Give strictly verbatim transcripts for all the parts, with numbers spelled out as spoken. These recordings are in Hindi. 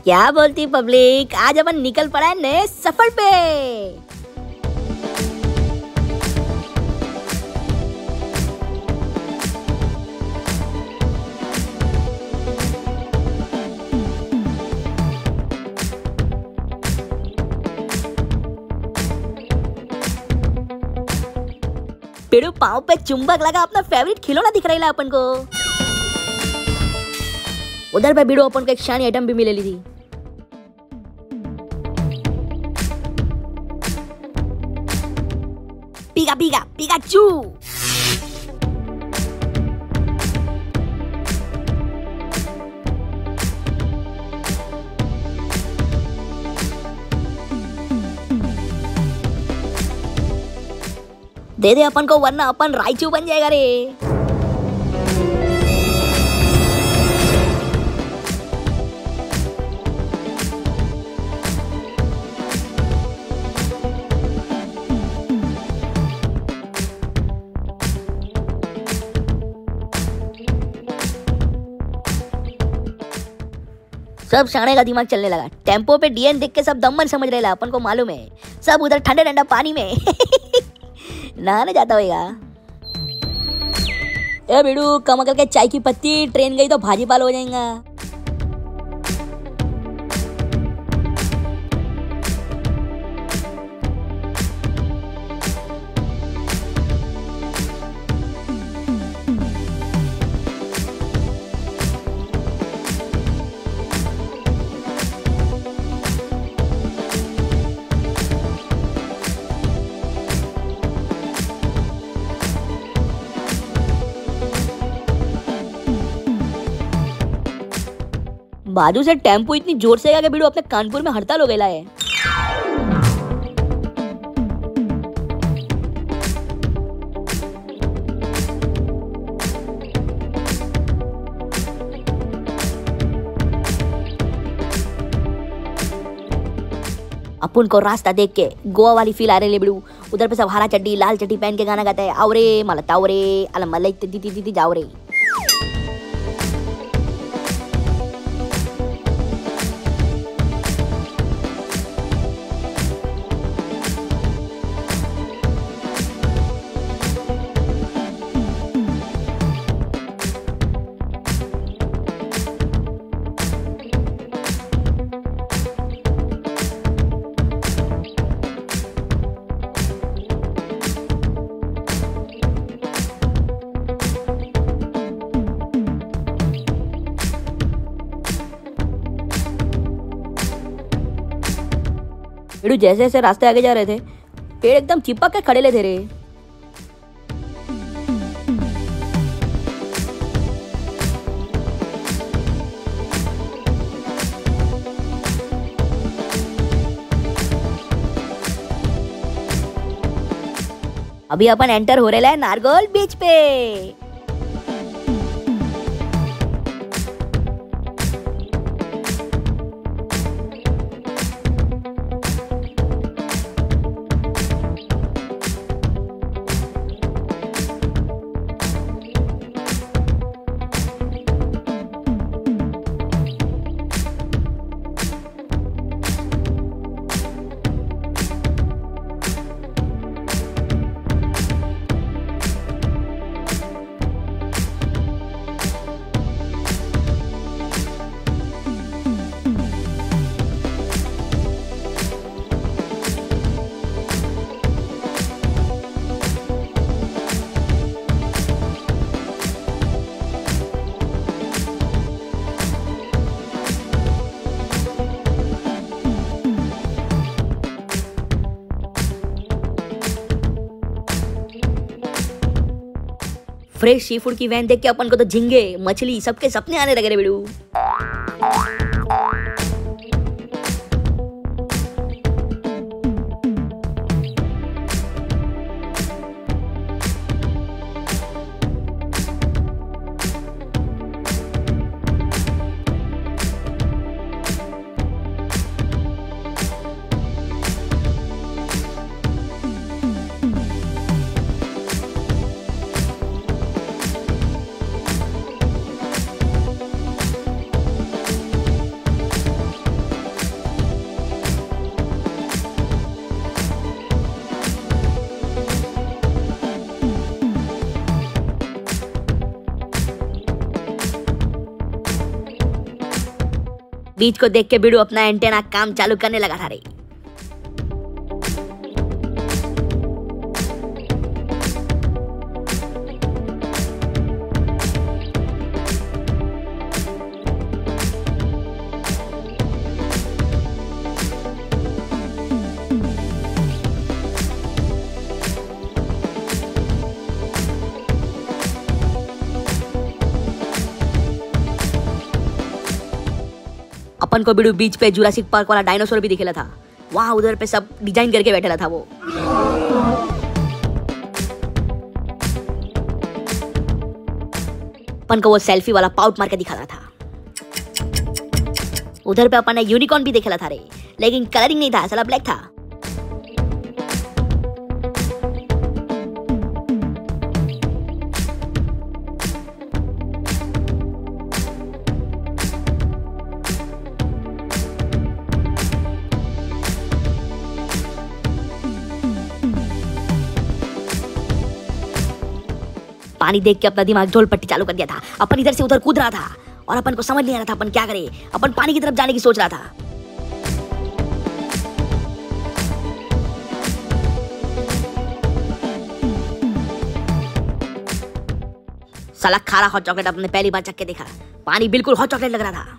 क्या बोलती पब्लिक, आज अपन निकल पड़ा है नए सफर पे। पेड़ू पाँव पे चुंबक लगा अपना फेवरेट खिलौना दिख रहा है अपन को। उधर पे बीड़ो अपन को एक शानी आइटम भी मिले ली थी। पीगा पीगा पिकाचू। दे दे अपन को वरना अपन राइचू बन जाएगा रे। सब शाणे का दिमाग चलने लगा। टेम्पो पे डीएन देख के सब दमन समझ रहे ला, अपन को मालूम है। सब उधर ठंडे ठंडा पानी में नहाने जाता होगा। ए बेड़ू कमकल के चाय की पत्ती, ट्रेन गई तो भाजी पाल हो जाएगा। बाजू से टेम्पो इतनी जोर से गया कि बीड़ू अपने कानपुर में हड़ताल हो गया है। अपन को रास्ता देख के गोवा वाली फील आ रही है बीड़ू। उधर पे सब हरा चड्डी लाल चड्डी पहन के गाना गाता है, आवरे मलतावरे अलमलई ती ती ती जाओ रे। पेड़ जैसे जैसे रास्ते आगे जा रहे थे, पेड़ एकदम चिपक के खड़े ले थे रे। अभी अपन एंटर हो रहे हैं नारगोल बीच पे। फ्रेश सी फूड की वैन देख के अपन को तो झींगे मछली सबके सपने आने लगे रे बेड़ू। बीच को देख के बिडू अपना एंटेना काम चालू करने लगा था रे। अपन को बिडू बीच पे जुरासिक पार्क वाला डायनासोर भी दिखेला था। वहां उधर पे सब डिजाइन करके बैठेला था वो। अपन को वो सेल्फी वाला पाउट मार के दिखा रहा था। उधर पे अपन ने यूनिकॉर्न भी देखेला था रे, लेकिन कलरिंग नहीं था, साला ब्लैक था। पानी देख के अपना दिमाग ढोल पट्टी चालू कर दिया था। अपन इधर से उधर कूद रहा था और अपन को समझ नहीं आ रहा था अपन क्या करे। अपन पानी की तरफ जाने की सोच रहा था। साला खारा हॉट चॉकलेट अपने पहली बार चख के देखा। पानी बिल्कुल हॉट चॉकलेट लग रहा था।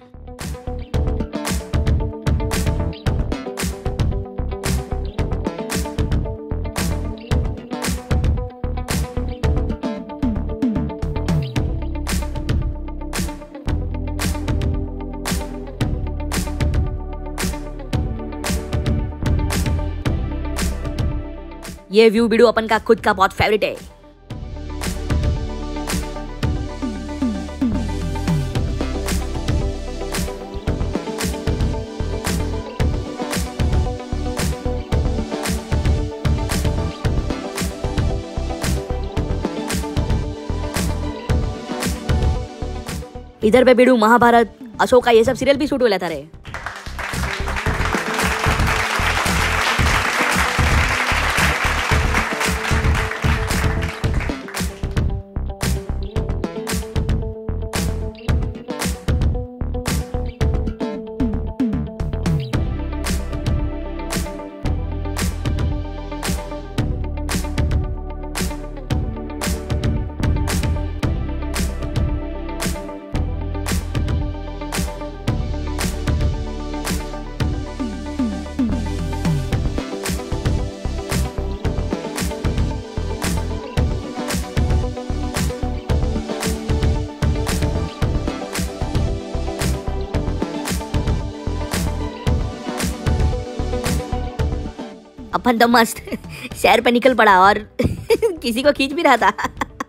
ये व्यू बिडू अपन का खुद का बहुत फेवरेट है। इधर पे बिडू महाभारत, अशोका ये सब सीरियल भी शूट हो लेता रहे। अपन तो मस्त शहर पे निकल पड़ा और किसी को खींच भी रहा था।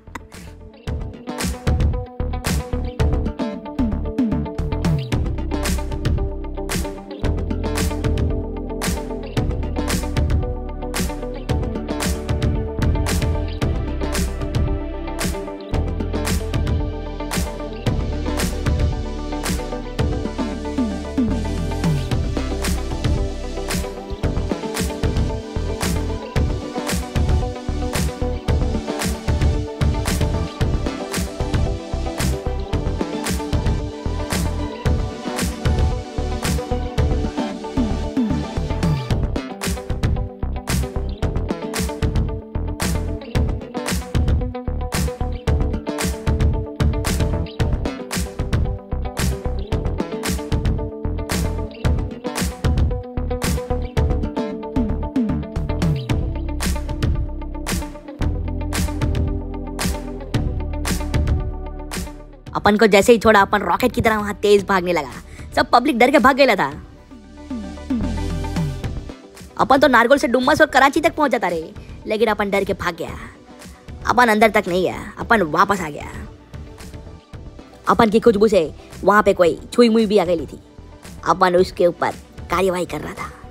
अपन को जैसे ही छोड़ा अपन रॉकेट की तरह वहां तेज भागने लगा। सब पब्लिक डर के भाग गया था। अपन तो नारगोल से डुम्मस और कराची तक पहुंच जाता रहे, लेकिन अपन डर के भाग गया। अपन अंदर तक नहीं गया, अपन वापस आ गया। अपन की खुशबू से वहां पे कोई छुई मुई भी आ गई थी। अपन उसके ऊपर कार्यवाही कर रहा था।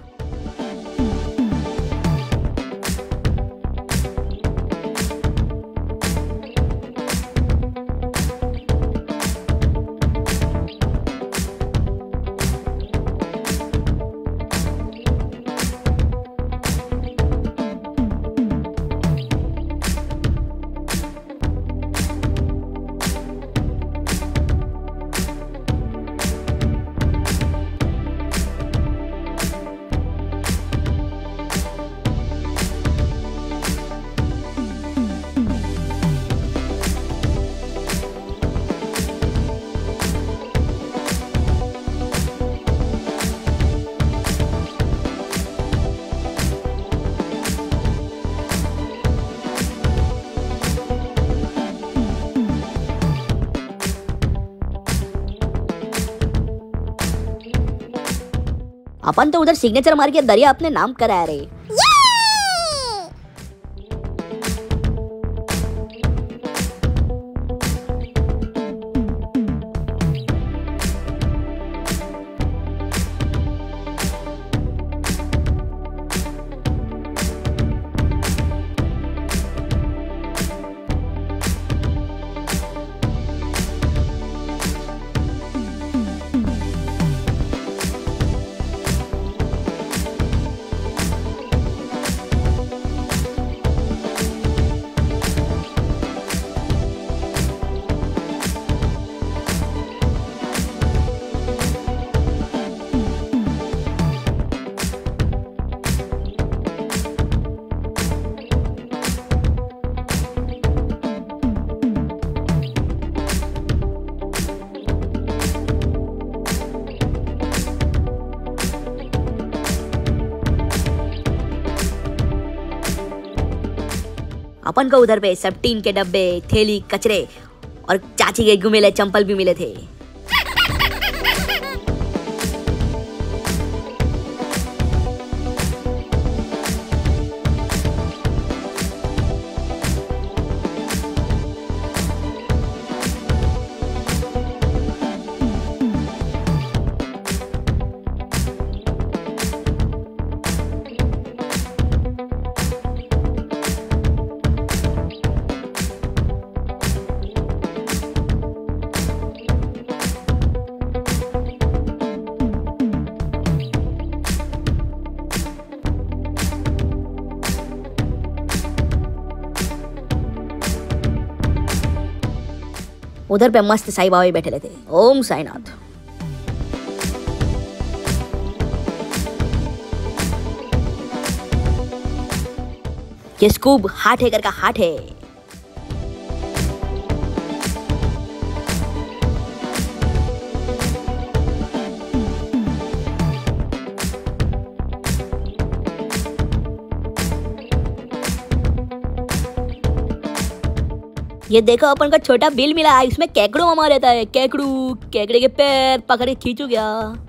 अपन तो उधर सिग्नेचर मार के दरिया अपने नाम कराया रे। अपन को उधर पे सब टीन के डब्बे, थैली, कचरे और चाची के घुमेले चंपल भी मिले थे। उधर पे मस्त साईं बाबा भी बैठे थे। ओम साईनाथ। ये स्कूब हार्ट हैकर का हार्ट है। ये देखो अपन का छोटा बिल मिला है, इसमें केकड़ू मामा रहता है। केकड़ू केकड़े के पैर पकड़ के खींचू गया।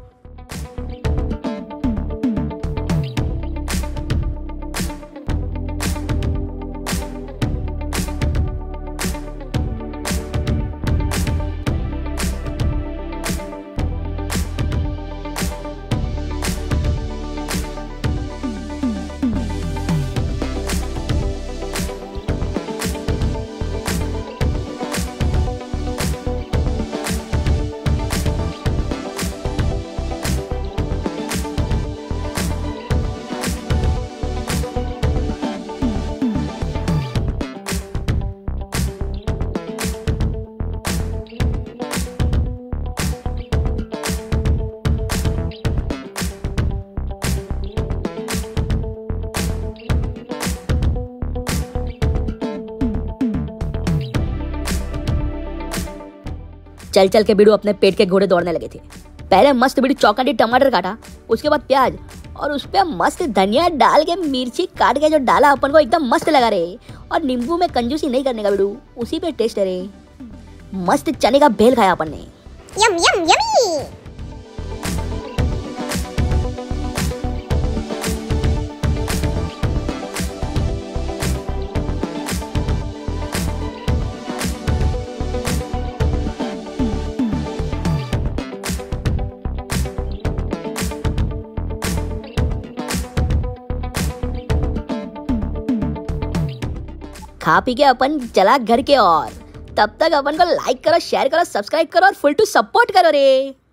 चल चल के बीड़ू अपने पेट के घोड़े दौड़ने लगे थे। पहले मस्त बीड़ू चौकंडी टमाटर काटा, उसके बाद प्याज और उस पे मस्त धनिया डाल के मिर्ची काट के जो डाला अपन को एकदम मस्त लगा रे। और नींबू में कंजूसी नहीं करने का बीड़ू, उसी पे टेस्ट है रे। मस्त चने का भेल खाया अपन ने। यम यम यमी। खा पी के अपन चला घर के। और तब तक अपन को लाइक करो, शेयर करो, सब्सक्राइब करो और फुल टू सपोर्ट करो रे।